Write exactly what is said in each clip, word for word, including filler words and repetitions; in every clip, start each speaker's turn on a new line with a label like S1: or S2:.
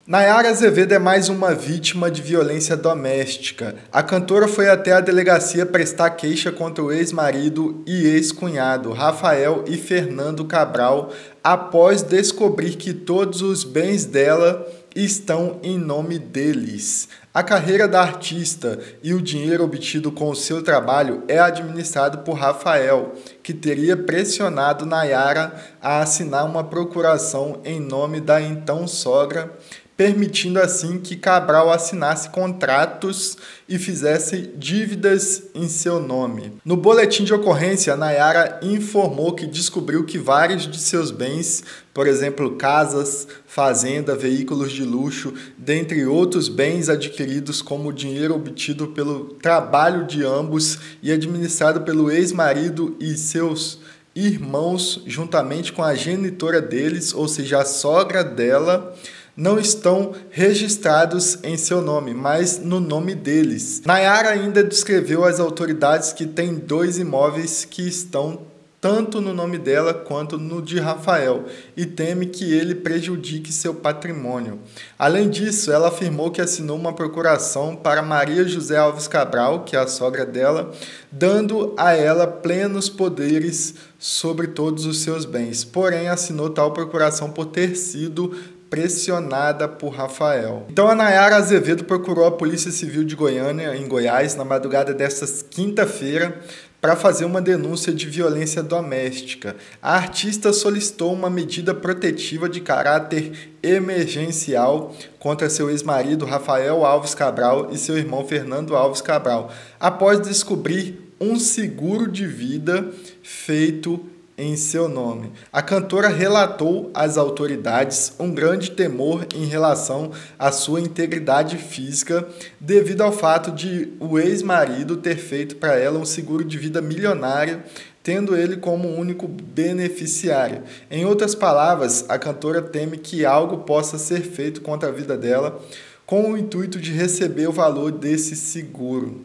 S1: Nayara Azevedo é mais uma vítima de violência doméstica. A cantora foi até a delegacia prestar queixa contra o ex-marido e ex-cunhado, Rafael e Fernando Cabral, após descobrir que todos os bens dela estão em nome deles. A carreira da artista e o dinheiro obtido com o seu trabalho é administrado por Rafael, que teria pressionado Nayara a assinar uma procuração em nome da então sogra, permitindo assim que Cabral assinasse contratos e fizesse dívidas em seu nome. No boletim de ocorrência, Nayara informou que descobriu que vários de seus bens, por exemplo, casas, fazenda, veículos de luxo, dentre outros bens adquiridos como dinheiro obtido pelo trabalho de ambos e administrado pelo ex-marido e seus irmãos, juntamente com a genitora deles, ou seja, a sogra dela, não estão registrados em seu nome, mas no nome deles. Nayara ainda descreveu às autoridades que tem dois imóveis que estão tanto no nome dela quanto no de Rafael e teme que ele prejudique seu patrimônio. Além disso, ela afirmou que assinou uma procuração para Maria José Alves Cabral, que é a sogra dela, dando a ela plenos poderes sobre todos os seus bens. Porém, assinou tal procuração por ter sido pressionada por Rafael. Então a Nayara Azevedo procurou a Polícia Civil de Goiânia, em Goiás, na madrugada desta quinta-feira, para fazer uma denúncia de violência doméstica. A artista solicitou uma medida protetiva de caráter emergencial contra seu ex-marido Rafael Alves Cabral e seu irmão Fernando Alves Cabral, após descobrir um seguro de vida feito em seu nome. A cantora relatou às autoridades um grande temor em relação à sua integridade física devido ao fato de o ex-marido ter feito para ela um seguro de vida milionário, tendo ele como único beneficiário. Em outras palavras, a cantora teme que algo possa ser feito contra a vida dela com o intuito de receber o valor desse seguro.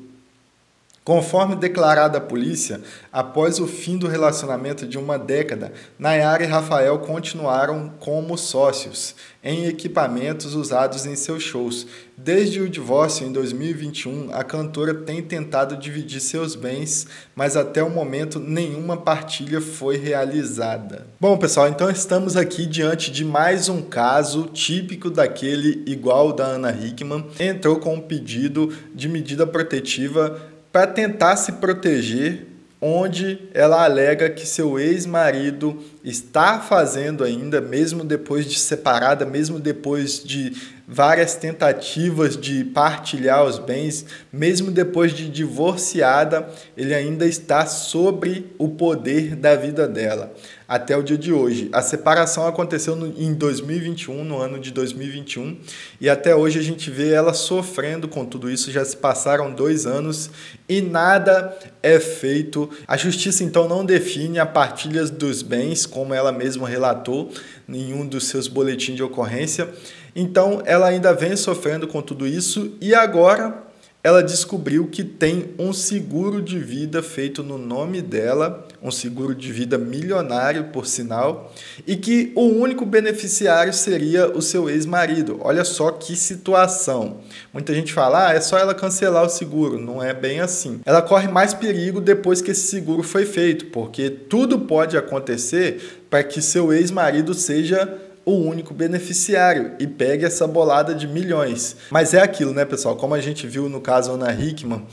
S1: Conforme declarado à polícia, após o fim do relacionamento de uma década, Nayara e Rafael continuaram como sócios em equipamentos usados em seus shows. Desde o divórcio em dois mil e vinte e um, a cantora tem tentado dividir seus bens, mas até o momento nenhuma partilha foi realizada. Bom, pessoal, então estamos aqui diante de mais um caso típico daquele igual da Ana Hickman. Entrou com um pedido de medida protetiva para tentar se proteger, onde ela alega que seu ex-marido está fazendo ainda, mesmo depois de separada, mesmo depois de várias tentativas de partilhar os bens, mesmo depois de divorciada, ele ainda está sobre o poder da vida dela, até o dia de hoje. A separação aconteceu no, em dois mil e vinte e um, no ano de dois mil e vinte e um, e até hoje a gente vê ela sofrendo com tudo isso. Já se passaram dois anos e nada é feito. A justiça, então, não define a partilha dos bens, como ela mesma relatou em um dos seus boletins de ocorrência. Então, ela ainda vem sofrendo com tudo isso e agora ela descobriu que tem um seguro de vida feito no nome dela, um seguro de vida milionário, por sinal, e que o único beneficiário seria o seu ex-marido. Olha só que situação. Muita gente fala, ah, é só ela cancelar o seguro. Não é bem assim. Ela corre mais perigo depois que esse seguro foi feito, porque tudo pode acontecer para que seu ex-marido seja o único beneficiário e pegue essa bolada de milhões. Mas é aquilo, né, pessoal? Como a gente viu no caso Ana Hickman,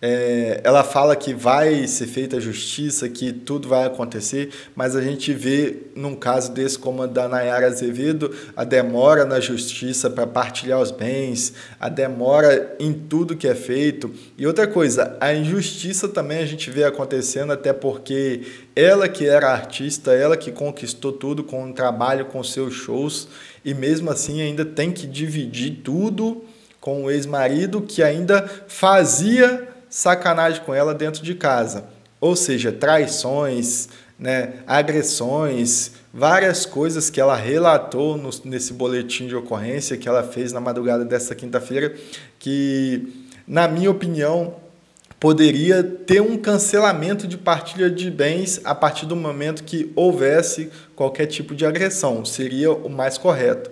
S1: é, ela fala que vai ser feita a justiça, que tudo vai acontecer, mas a gente vê num caso desse como a da Nayara Azevedo, a demora na justiça para partilhar os bens, a demora em tudo que é feito. E outra coisa, a injustiça também a gente vê acontecendo, até porque ela que era artista, ela que conquistou tudo com o trabalho, com seus shows, e mesmo assim ainda tem que dividir tudo com o ex-marido que ainda fazia sacanagem com ela dentro de casa. Ou seja, traições, né, agressões, várias coisas que ela relatou no, nesse boletim de ocorrência que ela fez na madrugada desta quinta-feira, que, na minha opinião, poderia ter um cancelamento de partilha de bens a partir do momento que houvesse qualquer tipo de agressão. Seria o mais correto,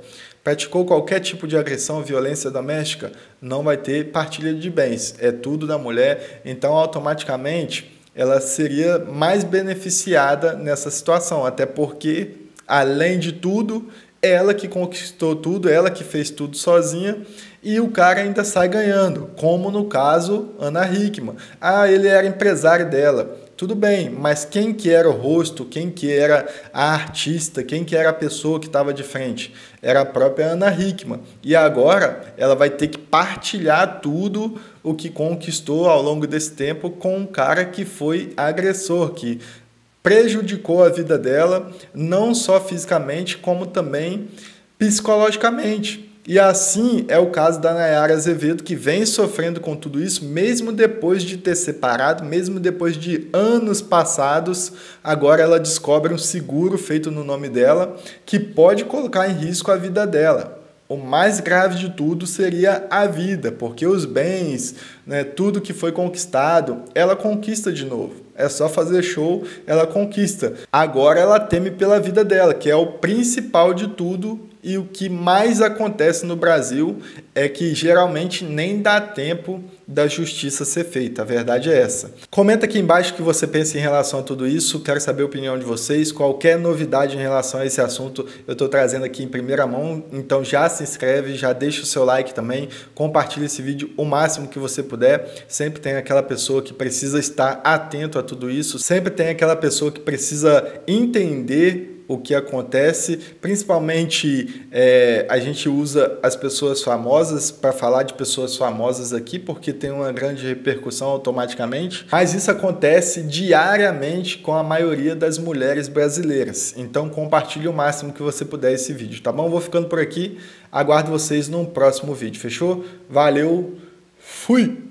S1: praticou qualquer tipo de agressão, violência doméstica, não vai ter partilha de bens. É tudo da mulher, então automaticamente ela seria mais beneficiada nessa situação, até porque, além de tudo, ela que conquistou tudo, ela que fez tudo sozinha e o cara ainda sai ganhando, como no caso Ana Hickman. Ah, ele era empresário dela. Tudo bem, mas quem que era o rosto, quem que era a artista, quem que era a pessoa que estava de frente? Era a própria Ana Hickman. E agora ela vai ter que partilhar tudo o que conquistou ao longo desse tempo com um cara que foi agressor, que prejudicou a vida dela, não só fisicamente, como também psicologicamente. E assim é o caso da Nayara Azevedo, que vem sofrendo com tudo isso, mesmo depois de ter separado, mesmo depois de anos passados, agora ela descobre um seguro feito no nome dela, que pode colocar em risco a vida dela. O mais grave de tudo seria a vida, porque os bens, né, tudo que foi conquistado, ela conquista de novo. É só fazer show, ela conquista. Agora ela teme pela vida dela, que é o principal de tudo. E o que mais acontece no Brasil é que geralmente nem dá tempo da justiça ser feita. A verdade é essa. Comenta aqui embaixo o que você pensa em relação a tudo isso. Quero saber a opinião de vocês. Qualquer novidade em relação a esse assunto eu estou trazendo aqui em primeira mão. Então já se inscreve, já deixa o seu like também. Compartilha esse vídeo o máximo que você puder. Sempre tem aquela pessoa que precisa estar atento a tudo isso. Sempre tem aquela pessoa que precisa entender o que acontece, principalmente é, a gente usa as pessoas famosas para falar de pessoas famosas aqui, porque tem uma grande repercussão automaticamente, mas isso acontece diariamente com a maioria das mulheres brasileiras. Então compartilhe o máximo que você puder esse vídeo, tá bom? Vou ficando por aqui, aguardo vocês num próximo vídeo, fechou? Valeu, fui!